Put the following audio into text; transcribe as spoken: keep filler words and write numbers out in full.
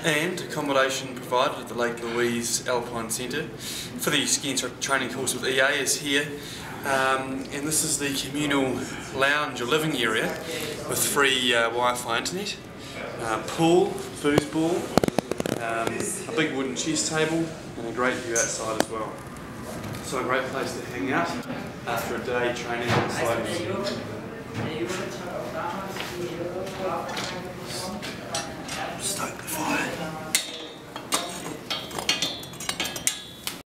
and accommodation provided at the Lake Louise Alpine Centre for the ski instructor training course with E A is here. Um, and this is the communal lounge or living area with free uh, Wi-Fi internet, uh, pool, foosball, um, a big wooden chess table and a great view outside as well. So a great place to hang out after a day training on the slopes.